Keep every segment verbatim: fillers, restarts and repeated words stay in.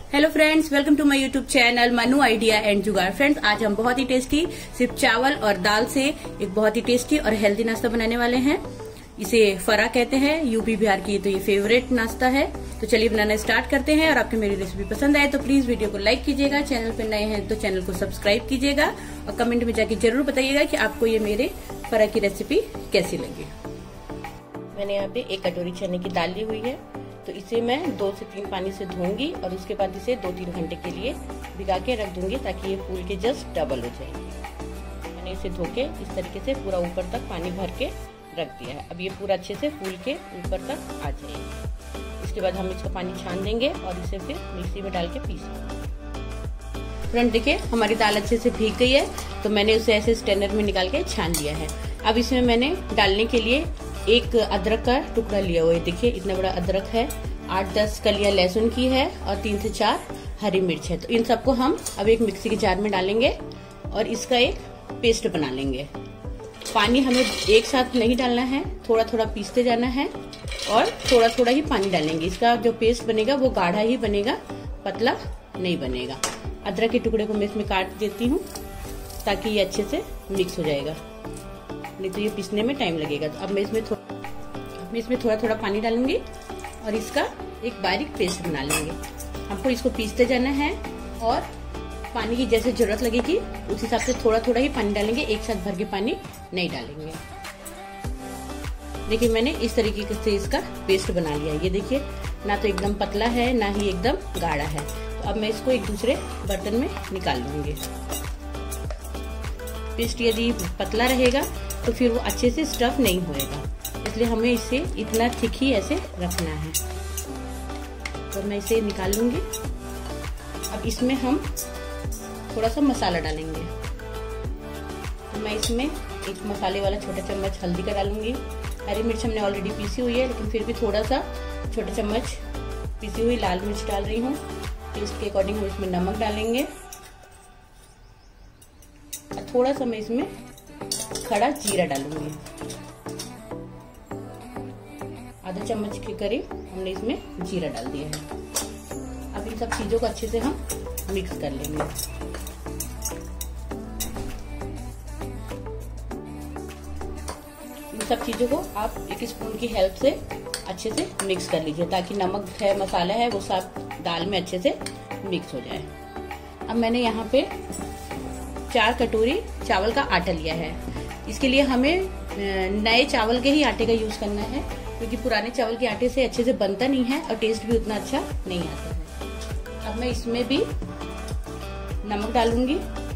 Hello friends, welcome to my YouTube channel Manu idea and Jugaad. Friends, आज हम बहुत ही tasty सिर्फ चावल और दाल से एक बहुत ही टेस्टी और हेल्दी नाश्ता बनाने वाले हैं। इसे फरा कहते हैं, यूपी बिहार की तो ये फेवरेट नाश्ता है। तो चलिए बनाना स्टार्ट करते हैं। और आपको मेरी रेसिपी पसंद आए तो प्लीज वीडियो को लाइक कीजिएगा, चैनल पर नए हैं तो चैनल को सब्सक्राइब कीजिएगा और कमेंट में जाके जरूर बताइएगा कि आपको ये मेरे फरा की रेसिपी कैसी लगी। मैंने यहाँ पे एक कटोरी चने की दाल ली हुई है, तो इसे मैं दो से तीन पानी से धोऊंगी और उसके बाद इसे दो तीन घंटे के लिए भिगा के रख दूंगी ताकि ये फूल के जस्ट डबल हो जाएगी। मैंने इसे धो के इस तरीके से पूरा ऊपर तक पानी भर के रख दिया है। अब ये पूरा अच्छे से फूल के ऊपर तक आ जाएगी। इसके बाद हम इसका पानी छान देंगे और इसे फिर मिक्सी में डाल के पीसेंगे। फ्रेंड देखिए, हमारी दाल अच्छे से भीग गई है, तो मैंने उसे ऐसे स्ट्रेनर में निकाल के छान लिया है। अब इसमें मैंने डालने के लिए एक अदरक का टुकड़ा लिया हुआ है। देखिए इतना बड़ा अदरक है, आठ दस कलियां लहसुन की है और तीन से चार हरी मिर्च है। तो इन सबको हम अब एक मिक्सी के जार में डालेंगे और इसका एक पेस्ट बना लेंगे। पानी हमें एक साथ नहीं डालना है, थोड़ा थोड़ा पीसते जाना है और थोड़ा थोड़ा ही पानी डालेंगे। इसका जो पेस्ट बनेगा वो गाढ़ा ही बनेगा, पतला नहीं बनेगा। अदरक के टुकड़े को मैं इसमें काट देती हूँ ताकि ये अच्छे से मिक्स हो जाएगा, नहीं तो ये पीसने में टाइम लगेगा। तो अब मैं इसमें थोड़ा मैं इसमें थोड़ा थोड़ा पानी डालूंगी और इसका एक बारीक पेस्ट बना लेंगे। हमको इसको पीसते जाना है और पानी की जैसे जरूरत लगेगी उस हिसाब से थोड़ा थोड़ा ही पानी डालेंगे, एक साथ भर के पानी नहीं डालेंगे। देखिए मैंने इस तरीके से इसका पेस्ट बना लिया है। ये देखिए ना तो एकदम पतला है ना ही एकदम गाढ़ा है। तो अब मैं इसको एक दूसरे बर्तन में निकाल लूंगी। पेस्ट यदि पतला रहेगा तो फिर वो अच्छे से स्टफ नहीं होएगा, इसलिए हमें इसे इतना थिक ही ऐसे रखना है। तो मैं इसे निकाल लूंगी। अब इसमें हम थोड़ा सा मसाला डालेंगे। तो मैं इसमें एक मसाले वाला छोटा चम्मच हल्दी का डालूंगी। हरी मिर्च हमने ऑलरेडी पीसी हुई है, लेकिन फिर भी थोड़ा सा छोटा चम्मच पीसी हुई लाल मिर्च डाल रही हूँ। टेस्ट के अकॉर्डिंग हम इसमें नमक डालेंगे और थोड़ा सा मैं इसमें खड़ा जीरा डालूंगी। आधा चम्मच के करीब हमने इसमें जीरा डाल दिया है। अब इन सब चीजों को अच्छे से हम मिक्स कर लेंगे। इन सब चीजों को आप एक स्पून की हेल्प से अच्छे से मिक्स कर लीजिए ताकि नमक है, मसाला है, वो सब दाल में अच्छे से मिक्स हो जाए। अब मैंने यहाँ पे चार कटोरी चावल का आटा लिया है। इसके लिए हमें नए चावल के ही आटे का यूज करना है, क्योंकि पुराने चावल के आटे से अच्छे से बनता नहीं है और टेस्ट भी उतना अच्छा नहीं आता है। अब मैं इसमें भी नमक डालूंगी।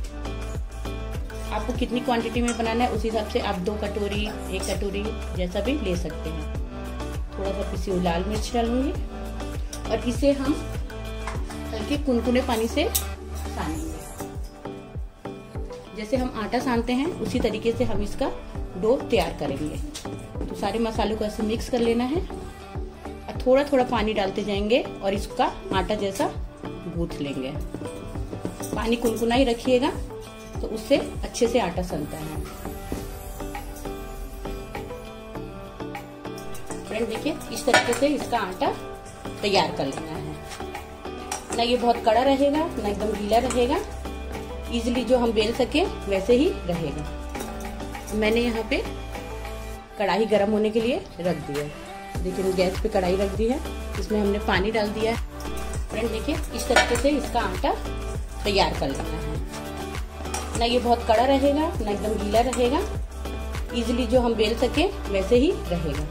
आपको कितनी क्वांटिटी में बनाना है उस हिसाब से आप दो कटोरी, एक कटोरी जैसा भी ले सकते हैं। थोड़ा सा पिसी हुई लाल मिर्च डालूंगी और इसे हम हल्के कुनकुने पानी से सानेंगे। जैसे हम आटा सानते हैं उसी तरीके से हम इसका डो तैयार करेंगे। तो सारे मसालों को ऐसे मिक्स कर लेना है और थोड़ा थोड़ा पानी डालते जाएंगे और इसका आटा जैसा गूंथ लेंगे। पानी कुनकुना ही रखिएगा, तो उससे अच्छे से आटा सनता है। फ्रेंड देखिए इस तरीके से इसका आटा तैयार कर लेना है। ना ये बहुत कड़ा रहेगा ना एकदम गीला रहेगा, इजिली जो हम बेल सके वैसे ही रहेगा। मैंने यहाँ पे कढ़ाई गर्म होने के लिए रख दिया है। देखिए गैस पे कढ़ाई रख दी है, इसमें हमने पानी डाल दिया है। फ्रेंड देखिए इस तरीके से इसका आटा तैयार कर लेना है। ना ये बहुत कड़ा रहेगा ना एकदम गीला रहेगा, इजिली जो हम बेल सके वैसे ही रहेगा।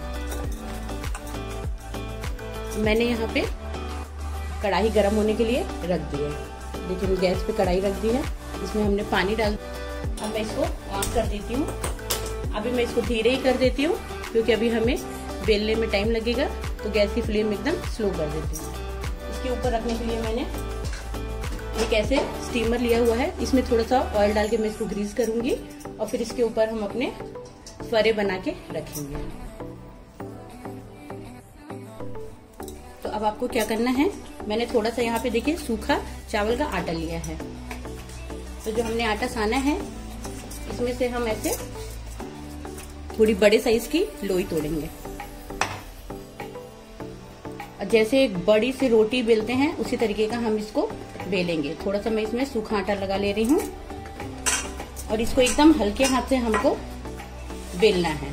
मैंने यहाँ पे कढ़ाई गर्म होने के लिए रख दिया है। देखिए गैस पे कढ़ाई रख दी है, इसमें हमने पानी डाल। अब मैं इसको ऑन कर देती हूँ। अभी मैं इसको धीरे ही कर देती हूँ क्योंकि अभी हमें बेलने में टाइम लगेगा, तो गैस की फ्लेम एकदम स्लो कर देती हूँ। इसके ऊपर रखने के लिए मैंने एक ऐसे स्टीमर लिया हुआ है, इसमें थोड़ा सा ऑयल डाल के मैं इसको ग्रीस करूंगी और फिर इसके ऊपर हम अपने फरे बना के रखेंगे। तो अब आपको क्या करना है, मैंने थोड़ा सा यहाँ पे देखिए सूखा चावल का आटा लिया है। तो जो हमने आटा साना है इसमें से हम ऐसे थोड़ी बड़े साइज की लोई तोड़ेंगे जैसे एक बड़ी सी रोटी बेलते हैं उसी तरीके का हम इसको बेलेंगे। थोड़ा सा मैं इसमें सूखा आटा लगा ले रही हूँ और इसको एकदम हल्के हाथ से हमको बेलना है।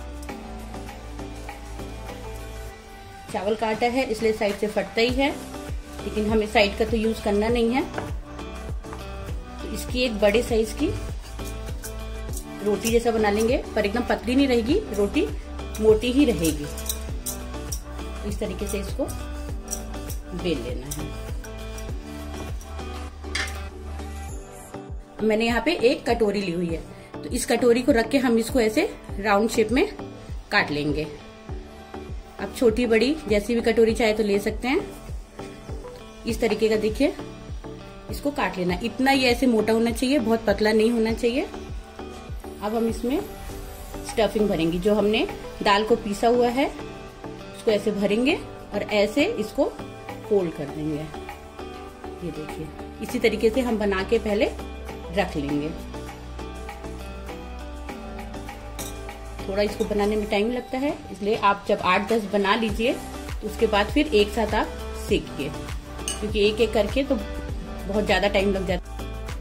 चावल का आटा है इसलिए साइड से फटता ही है, लेकिन हमें साइड का तो यूज करना नहीं है। तो इसकी एक बड़े साइज की रोटी जैसा बना लेंगे, पर एकदम पतली नहीं रहेगी, रोटी मोटी ही रहेगी। इस तरीके से इसको बेल लेना है। मैंने यहाँ पे एक कटोरी ली हुई है, तो इस कटोरी को रख के हम इसको ऐसे राउंड शेप में काट लेंगे। आप छोटी बड़ी जैसी भी कटोरी चाहे तो ले सकते हैं। इस तरीके का देखिए इसको काट लेना। इतना ये ऐसे मोटा होना चाहिए, बहुत पतला नहीं होना चाहिए। अब हम इसमें स्टफिंग भरेंगे। जो हमने दाल को पीसा हुआ है उसको ऐसे भरेंगे और ऐसे इसको फोल्ड कर देंगे। ये देखिए इसी तरीके से हम बना के पहले रख लेंगे। थोड़ा इसको बनाने में टाइम लगता है, इसलिए आप जब आठ दस बना लीजिए तो उसके बाद फिर एक साथ आप सेकिए, क्योंकि एक एक करके तो बहुत ज्यादा टाइम लग जाता है।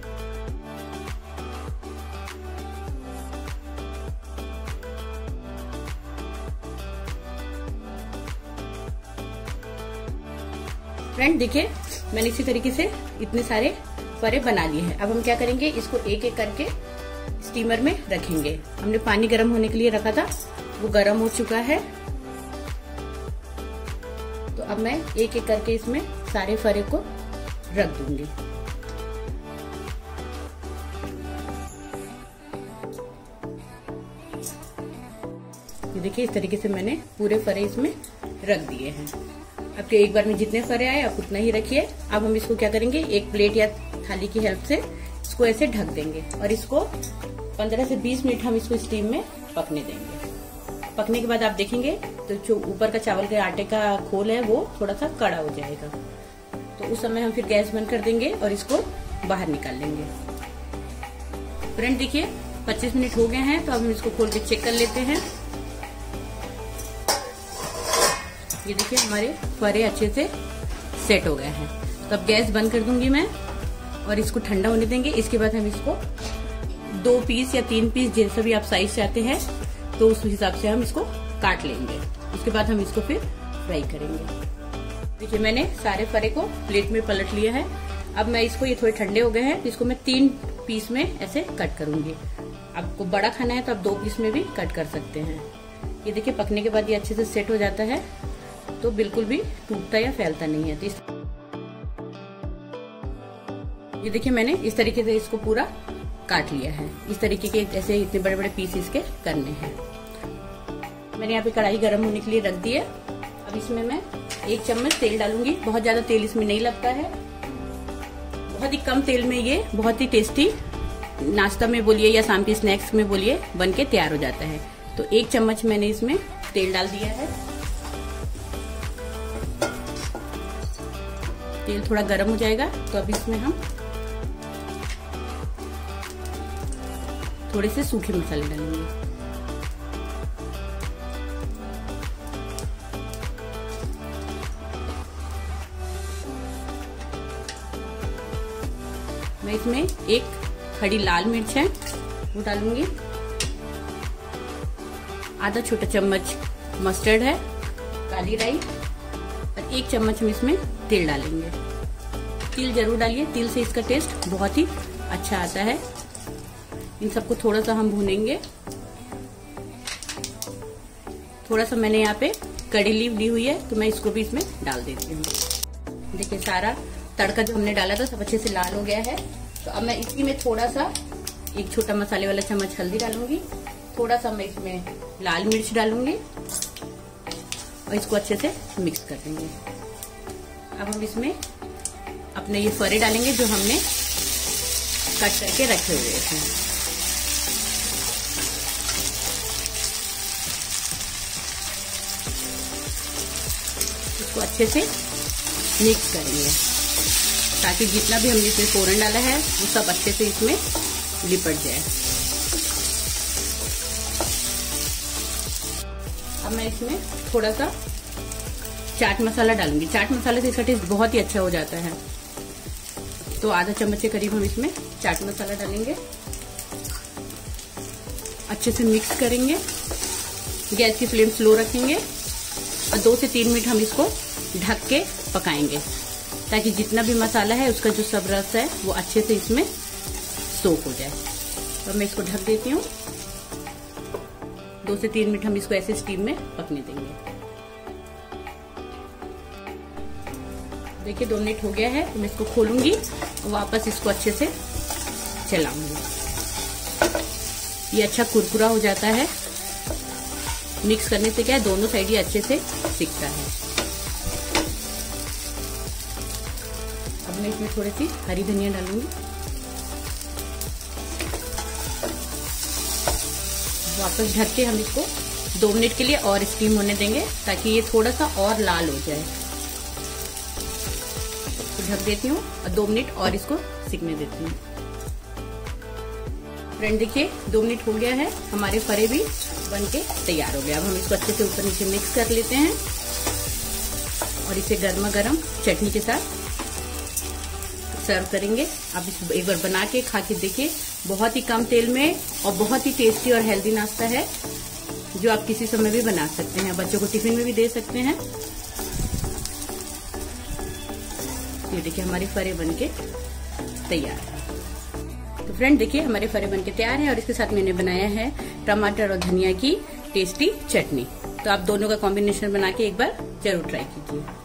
फ्रेंड देखिए मैंने इसी तरीके से इतने सारे फरे बना लिए हैं। अब हम क्या करेंगे, इसको एक एक करके स्टीमर में रखेंगे। हमने पानी गर्म होने के लिए रखा था, वो गर्म हो चुका है। तो अब मैं एक एक करके इसमें सारे फरे को रख दूंगी। ये देखिए इस तरीके से मैंने पूरे फरे इसमें रख दिए हैं। अब एक बार में जितने फरे आए आप उतना ही रखिए। अब हम इसको क्या करेंगे, एक प्लेट या थाली की हेल्प से इसको ऐसे ढक देंगे और इसको पंद्रह से बीस मिनट हम इसको स्टीम में पकने देंगे। पकने के बाद आप देखेंगे तो जो ऊपर का चावल के आटे का खोल है वो थोड़ा सा कड़ा हो जाएगा। तो उस समय हम फिर गैस बंद कर देंगे और इसको बाहर निकाल लेंगे। फ्रेंड देखिए पच्चीस मिनट हो गए हैं, तो अब हम इसको खोल के चेक कर लेते हैं। ये देखिए हमारे फरे अच्छे से सेट हो गए हैं। तो अब गैस बंद कर दूंगी मैं और इसको ठंडा होने देंगे। इसके बाद हम इसको दो पीस या तीन पीस जैसा भी आप साइज चाहते हैं तो उस हिसाब से हम इसको काट लेंगे। उसके बाद हम इसको फिर फ्राई करेंगे। देखिए मैंने सारे फरे को प्लेट में पलट लिया है। अब मैं इसको, ये थोड़े ठंडे हो गए हैं, तो इसको मैं तीन पीस में ऐसे कट करूंगी। आपको बड़ा खाना है तो आप दो पीस में भी कट कर सकते हैं। ये देखिए पकने के बाद ये अच्छे से सेट हो जाता है, तो बिल्कुल भी टूटता या फैलता नहीं है। तो इस ये देखिए मैंने इस तरीके से इसको पूरा काट लिया है। इस तरीके के ऐसे इतने बड़े बड़े पीस इसके करने हैं। मैंने यहाँ पे कढ़ाई गर्म होने के लिए रख दी है। अब इसमें मैं एक चम्मच तेल डालूंगी। बहुत ज्यादा तेल इसमें नहीं लगता है, बहुत ही कम तेल में ये बहुत ही टेस्टी नाश्ता में बोलिए या शाम के स्नैक्स में बोलिए बन के तैयार हो जाता है। तो एक चम्मच मैंने इसमें तेल डाल दिया है। तेल थोड़ा गर्म हो जाएगा तो अब इसमें हम थोड़े से सूखे मसाले डालेंगे। मैं इसमें एक खड़ी लाल मिर्च है वो डालूंगी। आधा छोटा चम्मच मस्टर्ड है, काली राई, और एक चम्मच हम इसमें तेल डालेंगे। तिल जरूर डालिए, तिल से इसका टेस्ट बहुत ही अच्छा आता है। इन सबको थोड़ा सा हम भूनेंगे। थोड़ा सा मैंने यहाँ पे कड़ी लीव ली हुई है तो मैं इसको भी इसमें डाल देती हूँ। देखिए सारा तड़का जो हमने डाला था सब अच्छे से लाल हो गया है। तो अब मैं इसी में थोड़ा सा एक छोटा मसाले वाला चम्मच हल्दी डालूंगी, थोड़ा सा मैं इसमें लाल मिर्च डालूंगी और इसको अच्छे से मिक्स कर देंगे। अब हम इसमें अपने ये फरे डालेंगे जो हमने कट करके रखे हुए थे। इसको अच्छे से मिक्स करेंगे ताकि जितना भी हमने इसमें फोरन डाला है वो सब अच्छे से इसमें लिपट जाए। अब मैं इसमें थोड़ा सा चाट मसाला डालूंगी। चाट मसाले से इसका टेस्ट बहुत ही अच्छा हो जाता है। तो आधा चम्मच के करीब हम इसमें चाट मसाला डालेंगे, अच्छे से मिक्स करेंगे। गैस की फ्लेम स्लो रखेंगे और दो से तीन मिनट हम इसको ढक के पकाएंगे, ताकि जितना भी मसाला है उसका जो सब रस है वो अच्छे से इसमें सोख हो जाए। तो मैं इसको ढक देती हूँ। दो से तीन मिनट हम इसको ऐसे स्टीम में पकने देंगे। देखिए दो मिनट हो गया है, तो मैं इसको खोलूंगी और वापस इसको अच्छे से चलाऊंगी। ये अच्छा कुरकुरा हो जाता है। मिक्स करने से क्या है, दोनों साइड ये अच्छे से सिकता है। अब मैं इसमें थोड़ी सी हरी धनिया डालूंगी। वापस ढक के हम इसको दो मिनट के लिए और स्टीम होने देंगे, ताकि ये थोड़ा सा और लाल हो जाए। तो ढक देती हूँ और दो मिनट और इसको सिकने देती हूँ। फ्रेंड देखिए दो मिनट हो गया है, हमारे फरे भी बनके तैयार हो गया। अब हम इसको अच्छे से ऊपर नीचे मिक्स कर लेते हैं और इसे गर्मा गर्म चटनी के साथ सर्व करेंगे। आप इस एक बार बना के खा के देखिए, बहुत ही कम तेल में और बहुत ही टेस्टी और हेल्दी नाश्ता है, जो आप किसी समय भी बना सकते हैं। बच्चों को टिफिन में भी दे सकते हैं। ये देखिए हमारे फरे बनके तैयार है। तो फ्रेंड देखिए हमारे फरे बनके तैयार है और इसके साथ मैंने बनाया है टमाटर और धनिया की टेस्टी चटनी। तो आप दोनों का कॉम्बिनेशन बना के एक बार जरूर ट्राई कीजिए।